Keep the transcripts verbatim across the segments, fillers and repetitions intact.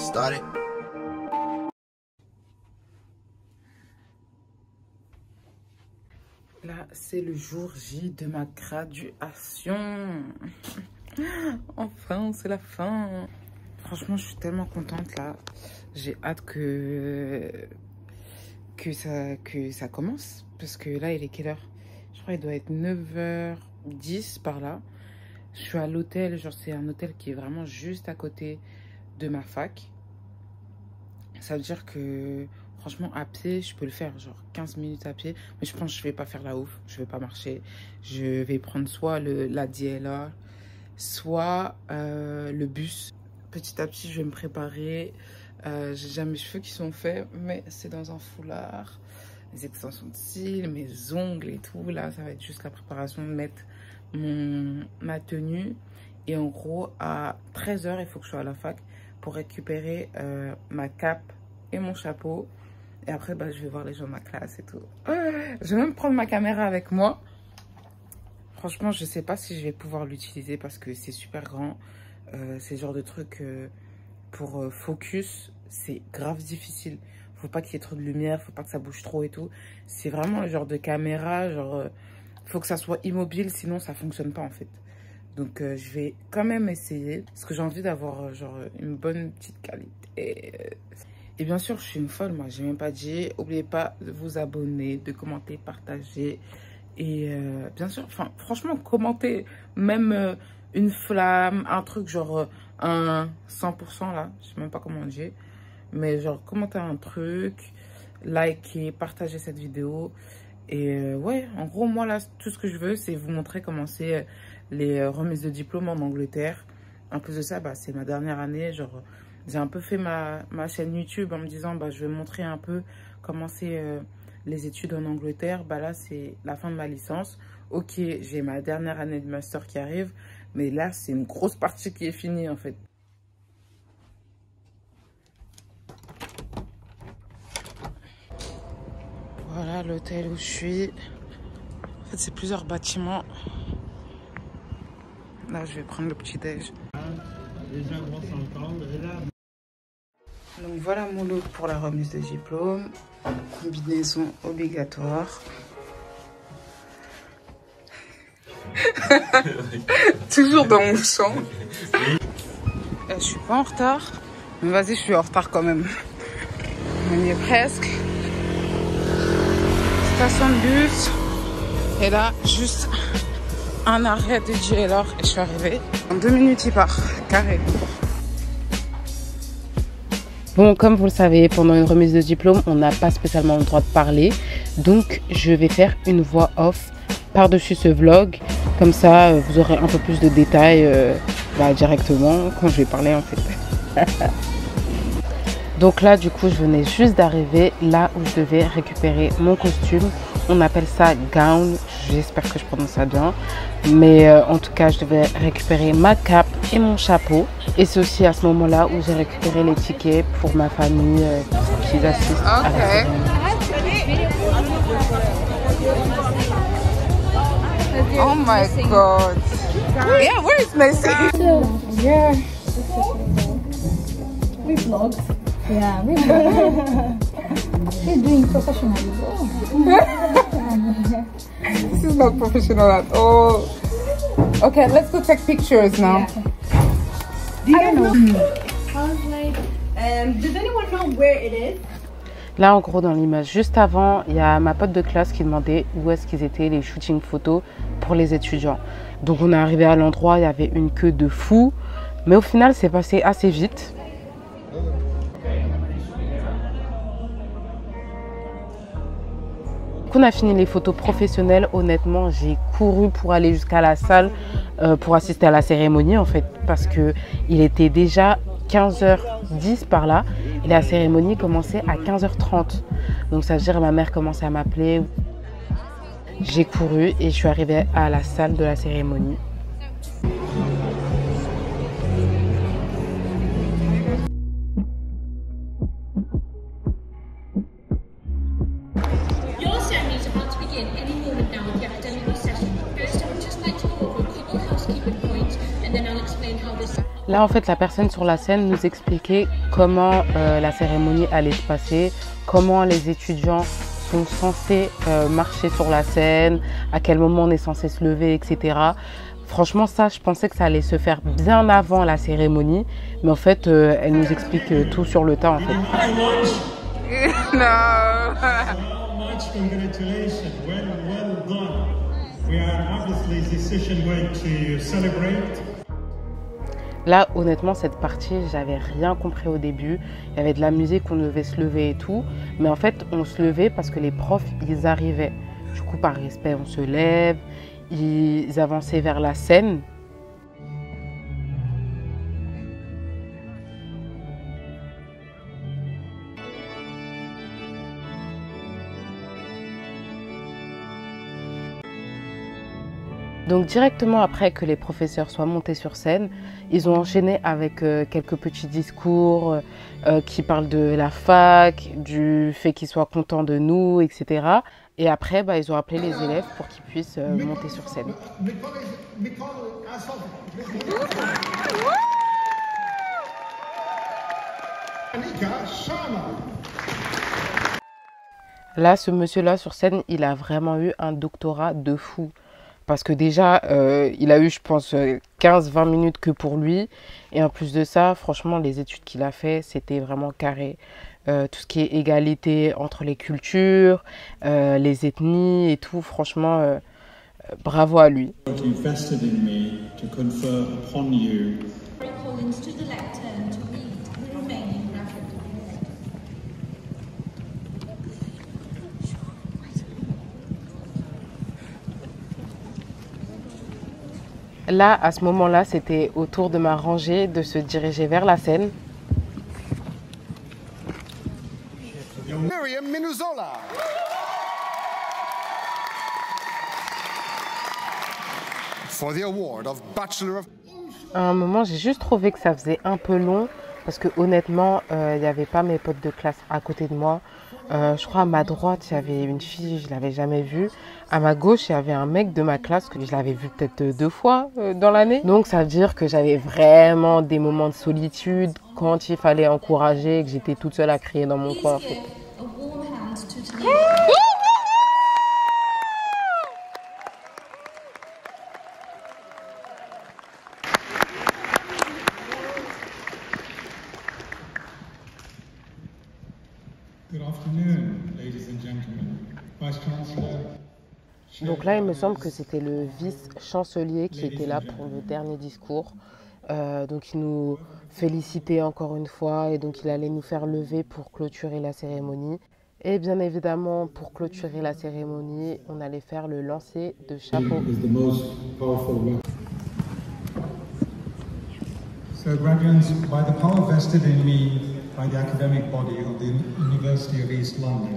started. Là, c'est le jour J de ma graduation. Enfin, c'est la fin. Franchement, je suis tellement contente là. J'ai hâte que que ça que ça commence parce que là, il est quelle heure? Je crois qu'il doit être neuf heures dix par là. Je suis à l'hôtel, genre c'est un hôtel qui est vraiment juste à côté de ma fac. Ça veut dire que franchement à pied je peux le faire, genre quinze minutes à pied, mais je pense que je vais pas faire la ouf, je vais pas marcher. Je vais prendre soit le, la D L R, soit euh, le bus. Petit à petit je vais me préparer. Euh, j'ai déjà mes cheveux qui sont faits, mais c'est dans un foulard. Les extensions de cils, mes ongles et tout, là ça va être juste la préparation de mettre mon, ma tenue. Et en gros à treize heures il faut que je sois à la fac pour récupérer euh, ma cape et mon chapeau. Et après bah, je vais voir les gens de ma classe et tout. Euh, je vais même prendre ma caméra avec moi. Franchement je sais pas si je vais pouvoir l'utiliser parce que c'est super grand. Euh, c'est le genre de truc euh, pour euh, focus, c'est grave difficile. Faut pas qu'il y ait trop de lumière, faut pas que ça bouge trop et tout. C'est vraiment le genre de caméra, genre euh, faut que ça soit immobile, sinon ça fonctionne pas en fait. Donc euh, je vais quand même essayer parce que j'ai envie d'avoir euh, genre une bonne petite qualité. Et bien sûr je suis une folle, moi j'ai même pas dit. N'oubliez pas de vous abonner, de commenter, partager. Et euh, bien sûr, enfin franchement commenter même euh, une flamme, un truc genre euh, un cent pour cent là, je sais même pas comment on dit. Mais genre commenter un truc, liker, partager cette vidéo. Et euh, ouais, en gros moi là tout ce que je veux c'est vous montrer comment c'est euh, les euh, remises de diplôme en Angleterre. En plus de ça, bah, c'est ma dernière année. Genre j'ai un peu fait ma, ma chaîne YouTube en me disant bah, je vais montrer un peu comment c'est euh, les études en Angleterre. Bah là c'est la fin de ma licence. Ok, j'ai ma dernière année de master qui arrive, mais là c'est une grosse partie qui est finie en fait. Voilà l'hôtel où je suis. En fait, c'est plusieurs bâtiments. Là, je vais prendre le petit déj. Les gens vont s'entendre. Et là... Donc voilà mon look pour la remise de diplôme. Combinaison obligatoire. Toujours dans mon champ. Je suis pas en retard. Mais vas-y, je suis en retard quand même. On y est presque. Station de bus. Et là, juste un arrêt de D L R et je suis arrivée. En deux minutes, il part. Carré. Bon, comme vous le savez, pendant une remise de diplôme, on n'a pas spécialement le droit de parler. Donc, je vais faire une voix off par-dessus ce vlog. Comme ça, vous aurez un peu plus de détails euh, bah, directement quand je vais parler en fait. Donc là, du coup, je venais juste d'arriver là où je devais récupérer mon costume. On appelle ça gown. J'espère que je prononce ça bien. Mais euh, en tout cas, je devais récupérer ma cape et mon chapeau. Et c'est aussi à ce moment-là où j'ai récupéré les tickets pour ma famille euh, qui assistent okay. à la cérémonie. Oh my god. Yeah, where is Messi? Yeah. We vlogged. Yeah, we vlogged. He's doing professionally. This is not professional at all. Okay, let's go take pictures now. Yeah. I don't know. I was like, um, does anyone know where it is? Là, en gros, dans l'image, juste avant, il y a ma pote de classe qui demandait où est-ce qu'ils étaient les shootings photos pour les étudiants. Donc, on est arrivé à l'endroit, il y avait une queue de fou. Mais au final, c'est passé assez vite. On a fini les photos professionnelles. Honnêtement, j'ai couru pour aller jusqu'à la salle euh, pour assister à la cérémonie en fait, parce que il était déjà quinze heures dix par là et la cérémonie commençait à quinze heures trente. Donc ça veut dire que ma mère commençait à m'appeler. J'ai couru et je suis arrivée à la salle de la cérémonie. Là, en fait, la personne sur la scène nous expliquait comment euh, la cérémonie allait se passer, comment les étudiants sont censés euh, marcher sur la scène, à quel moment on est censé se lever, et cetera. Franchement, ça, je pensais que ça allait se faire bien avant la cérémonie, mais en fait, euh, elle nous explique euh, tout sur le tas, en fait. No. Much congratulations. Well, well done. We are obviously this session going to celebrate. Là, honnêtement, cette partie, j'avais rien compris au début. Il y avait de la musique, on devait se lever et tout. Mais en fait, on se levait parce que les profs, ils arrivaient. Du coup, par respect, on se lève. Ils avançaient vers la scène. Donc directement après que les professeurs soient montés sur scène, ils ont enchaîné avec euh, quelques petits discours euh, qui parlent de la fac, du fait qu'ils soient contents de nous, et cetera. Et après, bah, ils ont appelé les élèves pour qu'ils puissent euh, monter sur scène. Là, ce monsieur-là sur scène, il a vraiment eu un doctorat de fou. Parce que déjà, euh, il a eu, je pense, quinze vingt minutes que pour lui. Et en plus de ça, franchement, les études qu'il a fait, c'était vraiment carré. Euh, tout ce qui est égalité entre les cultures, euh, les ethnies et tout, franchement, euh, bravo à lui. Là, à ce moment-là, c'était au tour de ma rangée de se diriger vers la scène. Miriam Minuzola. For the award of Bachelor of... À un moment, j'ai juste trouvé que ça faisait un peu long parce que honnêtement, il euh, n'y avait pas mes potes de classe à côté de moi. Euh, je crois à ma droite, il y avait une fille, je ne l'avais jamais vue. À ma gauche, il y avait un mec de ma classe que je l'avais vu peut-être deux fois euh, dans l'année. Donc ça veut dire que j'avais vraiment des moments de solitude quand il fallait encourager et que j'étais toute seule à crier dans mon coin en fait. Good afternoon, ladies and gentlemen. Vice Chancellor. Donc là, il me semble que c'était le vice-chancelier qui était là pour le dernier discours. Euh, donc il nous félicitait encore une fois et donc il allait nous faire lever pour clôturer la cérémonie. Et bien évidemment, pour clôturer la cérémonie, on allait faire le lancer de chapeau. So graduates, by the power vested in me by the academic body of the University of East London,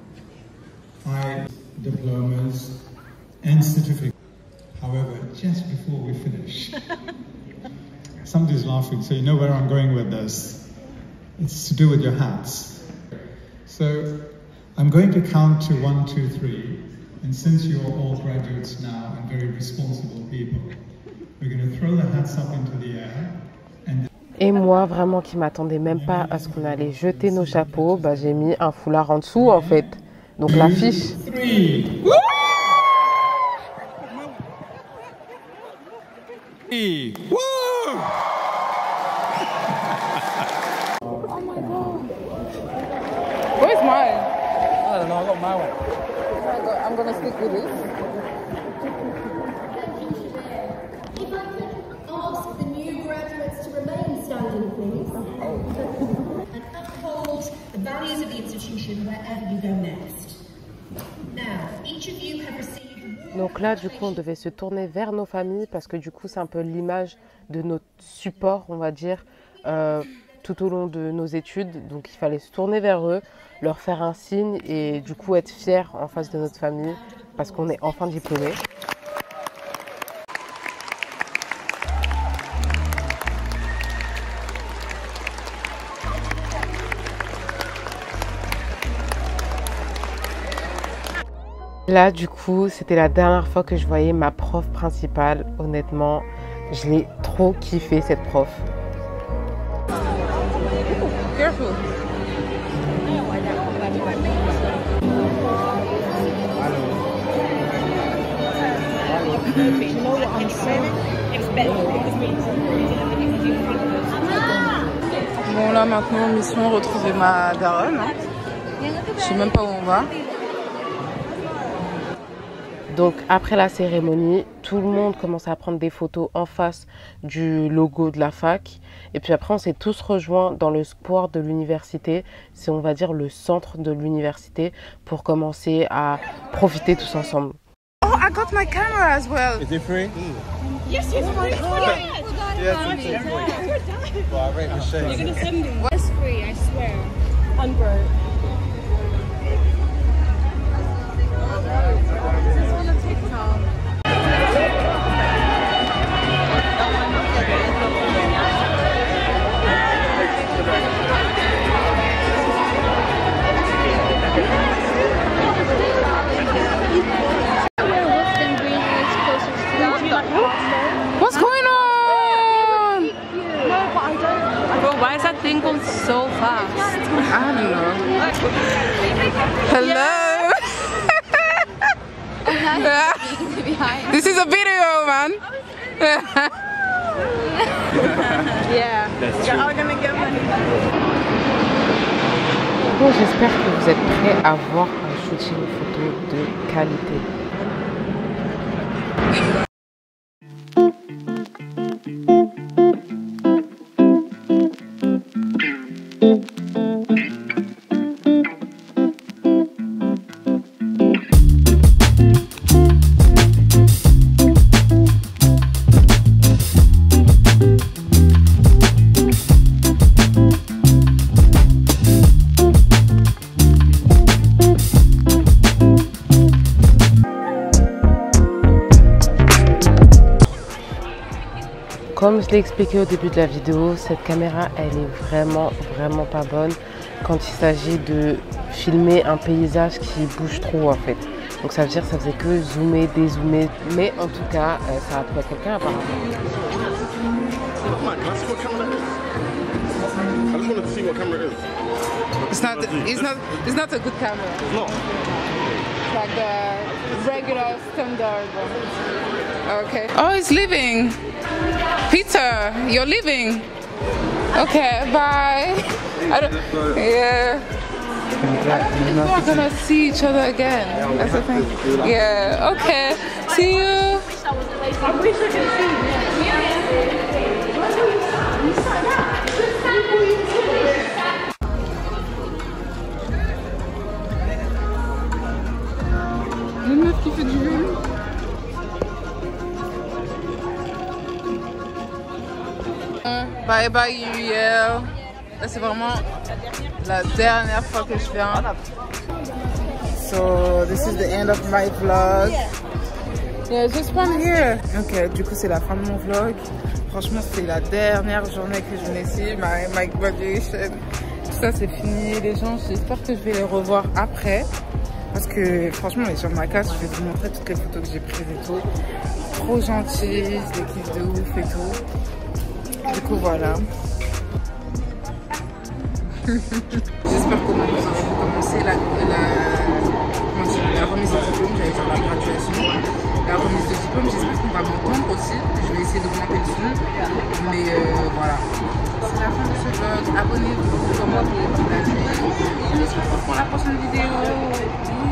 I diplomas and certificates. However, just before we finish, somebody's laughing, so you know where I'm going with this. It's to do with your hats. So I'm going to count to one, two, three, and since you're all graduates now and very responsible people, we're going to throw the hats up into the air. And Et moi, vraiment, qui m'attendais même pas à ce qu'on allait jeter nos chapeaux, bah, j'ai mis un foulard en dessous, en fait. Donc l'affiche. Three. Woo! Where's mine? I don't know, I got my one. I'm gonna stick with this. If I could ask the new graduates to remain standing, please. And uphold the values of the institution wherever you go next. Now, each of you have received... Donc là, du coup, on devait se tourner vers nos familles parce que du coup, c'est un peu l'image de notre support, on va dire, euh, tout au long de nos études. Donc il fallait se tourner vers eux, leur faire un signe et du coup être fiers en face de notre famille parce qu'on est enfin diplômés. Là, du coup, c'était la dernière fois que je voyais ma prof principale. Honnêtement, je l'ai trop kiffé, cette prof. careful. Bon là maintenant mission retrouver ma daronne. Hein. Je sais même pas où on va. Donc après la cérémonie, tout le monde commence à prendre des photos en face du logo de la fac. Et puis après on s'est tous rejoints dans le square de l'université. C'est on va dire le centre de l'université pour commencer à profiter tous ensemble. Oh, I got my camera as well. Is it free? Yes, it's free. Yeah, it's free. Well, I rate my shade. You're gonna send me. It's free, I swear. On bro. This is on a TikTok. What's going on? No, but I don't. Bro, why is that thing going so fast? I don't know. Hello. This is a video, man. Yeah. You're all gonna get money. Bon, j'espère que vous êtes prêts à voir un shooting photo de qualité. Comme je l'ai expliqué au début de la vidéo, cette caméra elle est vraiment vraiment pas bonne quand il s'agit de filmer un paysage qui bouge trop en fait. Donc ça veut dire que ça faisait que zoomer, dézoomer. Mais en tout cas, euh, ça a plu à quelqu'un apparemment. I just wanted to see what camera it is. It's not. It's not. It's not a good camera. No. It's like the regular standard one. Okay. Oh, it's leaving. Peter, you're leaving. Okay, bye. I don't. Yeah. I don't think we're gonna see each other again. That's the thing. Yeah. Okay. See you. I wish I could see you. Une meuf qui fait du vélo. Bye bye U L. C'est vraiment la dernière fois que je viens. So this is the end of my vlog. Yeah, just one here. Ok, du coup c'est la fin de mon vlog. Franchement c'est la dernière journée que je viens ici. My, my graduation. Tout ça c'est fini. Les gens, j'espère que je vais les revoir après. Parce que franchement les gens de ma classe, je vais vous montrer toutes les photos que j'ai prises et tout. Trop gentils, des kiffs de ouf et tout. Du coup voilà. J'espère que vous aurez commencé la, la, la remise de diplôme, j'allais dire la graduation. La remise de diplôme, j'espère qu'on va m'entendre aussi. Je vais essayer d'augmenter le son. Mais euh, voilà. C'est la fin de ce vlog. Abonnez-vous, commentez, partagez. On se retrouve pour la prochaine vidéo.